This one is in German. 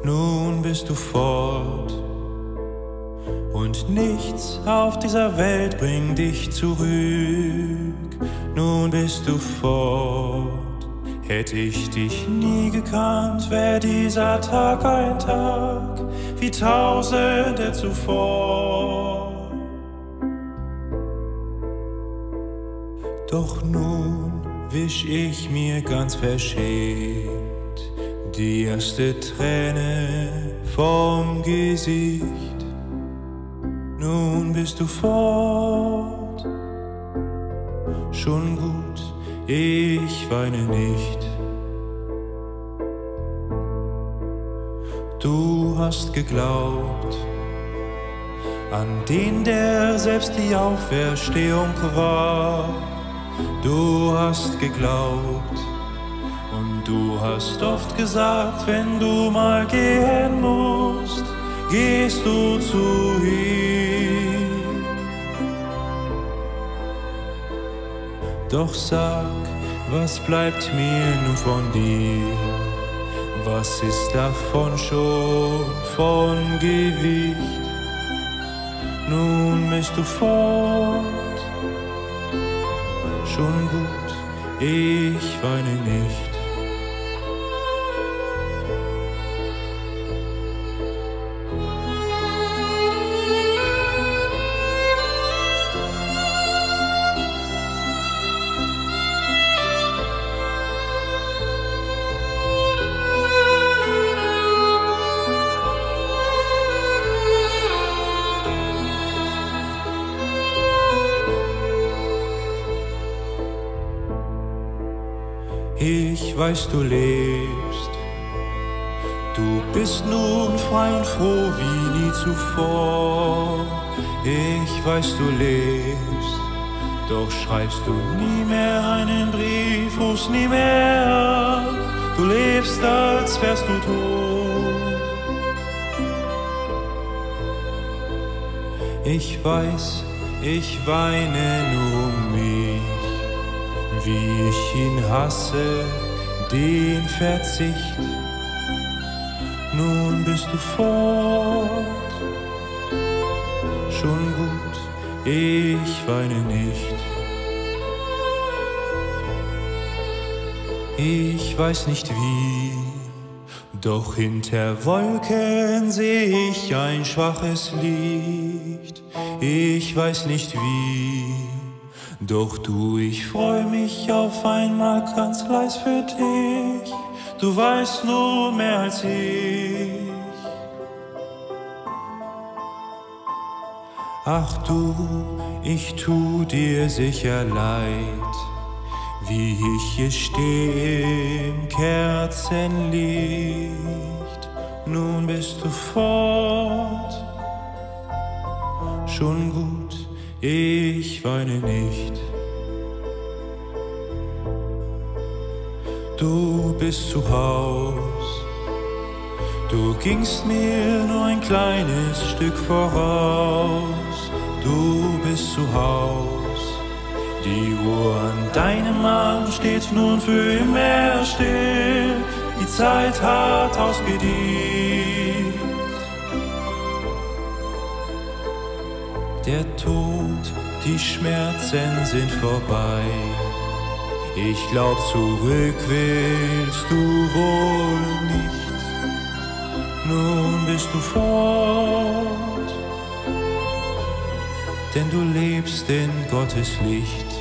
nun bist du fort. Und nichts auf dieser Welt bringt dich zurück, nun bist du fort. Hätte ich dich nie gekannt, wär dieser Tag ein Tag wie tausende zuvor. Doch nun wisch ich mir ganz verschämt die erste Träne vom Gesicht. Nun bist du fort, schon gut, ich weine nicht. Du hast geglaubt an den, der selbst die Auferstehung war. Du hast geglaubt und du hast oft gesagt, wenn du mal gehen musst, gehst du zu ihm. Doch sag, was bleibt mir nun von dir? Was ist davon schon von Gewicht? Nun bist du fort, schon gut, ich weine nicht. Ich weiß, du lebst, du bist nun frei und froh wie nie zuvor. Ich weiß, du lebst, doch schreibst du nie mehr einen Brief, rufst nie mehr an. Du lebst, als wärst du tot. Ich weiß, ich weine nur um mich, wie ich ihn hasse, den Verzicht. Nun bist du fort, schon gut, ich weine nicht. Ich weiß nicht wie, doch hinter Wolken seh ich ein schwaches Licht. Ich weiß nicht wie, doch du, ich freu mich auf einmal ganz leis für dich. Du weißt nur mehr als ich. Ach du, ich tu dir sicher leid, wie ich hier steh im Kerzenlicht. Nun bist du fort, schon gut, ich weine nicht. Du bist zu Haus, du gingst mir nur ein kleines Stück voraus. Du bist zu Haus, die Uhr an deinem Arm steht nun für immer still. Die Zeit hat ausgedient. Der Tod, die Schmerzen sind vorbei. Ich glaub, zurück willst du wohl nicht. Nun bist du fort, denn du lebst in Gottes Licht.